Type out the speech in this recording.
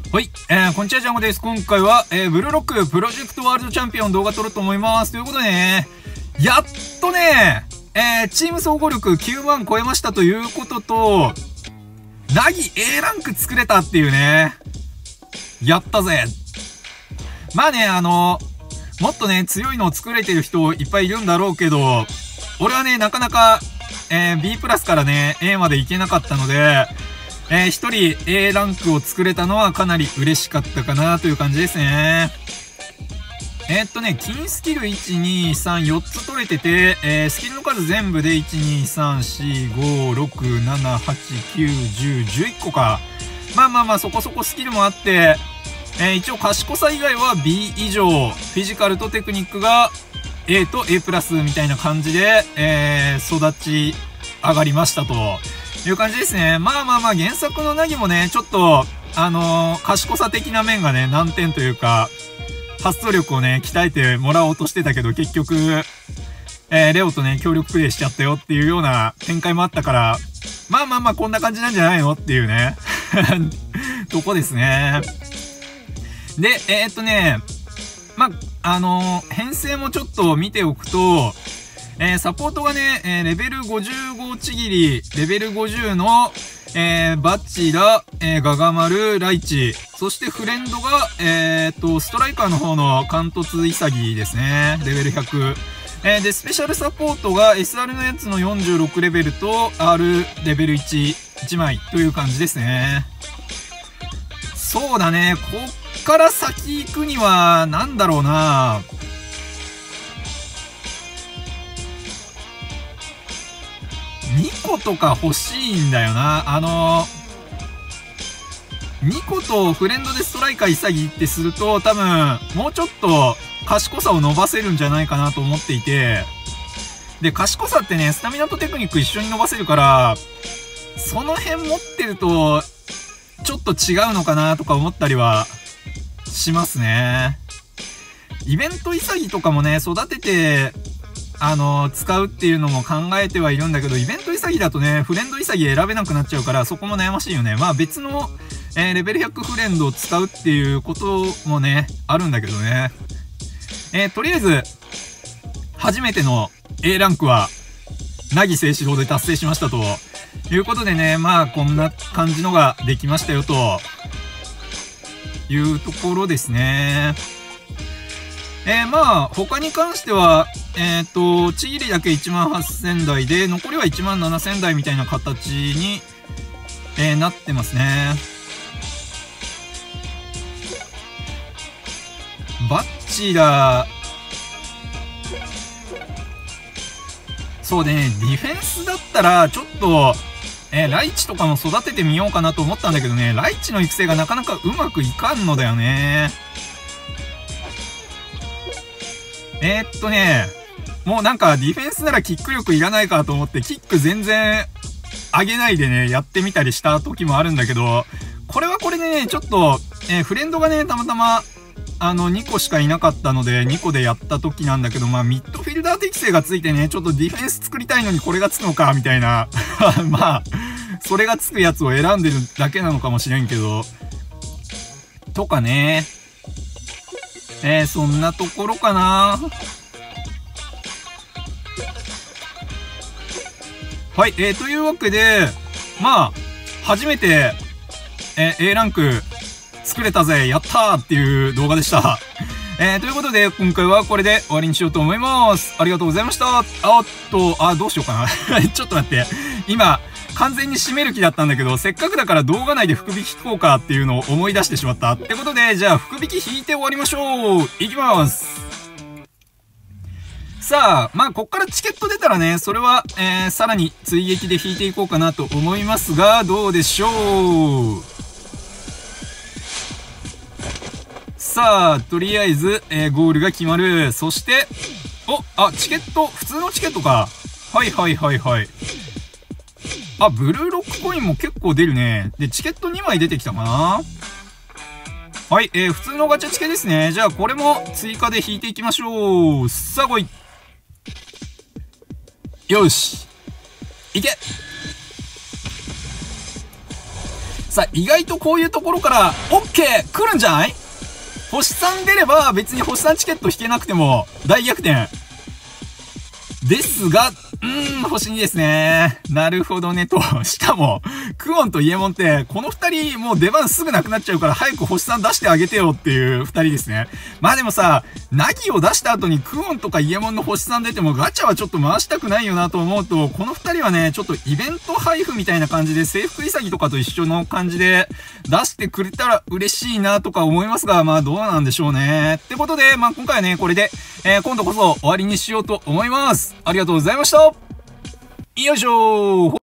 はい、こんにちは、ジャンゴです。今回は、ブルーロックプロジェクトワールドチャンピオン動画撮ろうと思います。ということでね、やっとね、チーム総合力9万超えましたということと、ナギ A ランク作れたっていうね、やったぜ。まあね、もっとね、強いのを作れてる人いっぱいいるんだろうけど、俺はね、なかなか、B プラスからね、A までいけなかったので、一人 A ランクを作れたのはかなり嬉しかったかなという感じですね。金スキル1、2、3、4つ取れてて、スキルの数全部で1、2、3、4、5、6、7、8、9、10、11個か。まあそこそこスキルもあって、一応賢さ以外は B 以上、フィジカルとテクニックが A と A プラスみたいな感じで、育ち上がりましたという感じですね。まあ原作のナギもね、ちょっと、賢さ的な面がね、難点というか、発想力をね、鍛えてもらおうとしてたけど、結局、レオとね、協力プレイしちゃったよっていうような展開もあったから、まあこんな感じなんじゃないのっていうね、とこですね。で、編成もちょっと見ておくと、サポートがね、レベル55ちぎり、レベル50の、バッチラ、ガガマル、ライチ、そしてフレンドが、ストライカーの方の関突イサギですね。レベル100。で、スペシャルサポートが SR のやつの46レベルと R レベル1枚という感じですね。そうだね、こっから先行くには、なんだろうな。2個とか欲しいんだよな。2個とフレンドでストライカーイサギってすると、多分、もうちょっと賢さを伸ばせるんじゃないかなと思っていて、で、賢さってね、スタミナとテクニック一緒に伸ばせるから、その辺持ってると、ちょっと違うのかなとか思ったりはしますね。イベントイサギとかもね、育てて、使うっていうのも考えてはいるんだけど、イベントイサギだとね、フレンドイサギ選べなくなっちゃうから、そこも悩ましいよね。まあ別の、レベル100フレンドを使うっていうこともね、あるんだけどね。とりあえず、初めての A ランクは、ナギ聖志郎で達成しましたということでね、まあこんな感じのができましたよというところですね。他に関しては、ちぎりだけ18000台で、残りは17000台みたいな形に、なってますね。バッチラ、そうね、ディフェンスだったら、ちょっと、ライチとかも育ててみようかなと思ったんだけどね、ライチの育成がなかなかうまくいかんのだよね。もうなんかディフェンスならキック力いらないかと思ってキック全然上げないでね、やってみたりした時もあるんだけど、これはこれでね、ちょっと、フレンドがね、たまたま、2個しかいなかったので、2個でやった時なんだけど、まあ、ミッドフィルダー適性がついてね、ちょっとディフェンス作りたいのにこれがつくのか、みたいな。まあ、それがつくやつを選んでるだけなのかもしれんけど、とかね。そんなところかな。はい、というわけで、まあ、初めて、A ランク作れたぜ、やったーっていう動画でした。ということで、今回はこれで終わりにしようと思います。ありがとうございました。どうしようかな。ちょっと待って。今、完全に締める気だったんだけど、せっかくだから動画内で福引き引こうかっていうのを思い出してしまった。ってことで、じゃあ福引き引いて終わりましょう。いきます。さあ、まあ、こっからチケット出たらね、それは、さらに追撃で引いていこうかなと思いますが、どうでしょう。さあ、とりあえず、ゴールが決まる。そして、チケット、普通のチケットか。はい。ブルーロックコインも結構出るね。で、チケット2枚出てきたかな。はい、普通のガチャチケですね。じゃあ、これも追加で引いていきましょう。さあ、来い。よし。いけ。 さあ、意外とこういうところから、OK! 来るんじゃない？星3出れば別に星3チケット引けなくても大逆転。ですが、星2ですね。なるほどねと。しかも、クオンとイエモンって、この二人もう出番すぐなくなっちゃうから早く星3出してあげてよっていう二人ですね。まあでもさ、ナギを出した後にクオンとかイエモンの星3出てもガチャはちょっと回したくないよなと思うと、この二人はね、ちょっとイベント配布みたいな感じで制服潔とかと一緒の感じで出してくれたら嬉しいなとか思いますが、まあどうなんでしょうね。ってことで、まあ今回はね、これで、今度こそ終わりにしようと思います。ありがとうございました。よいしょー。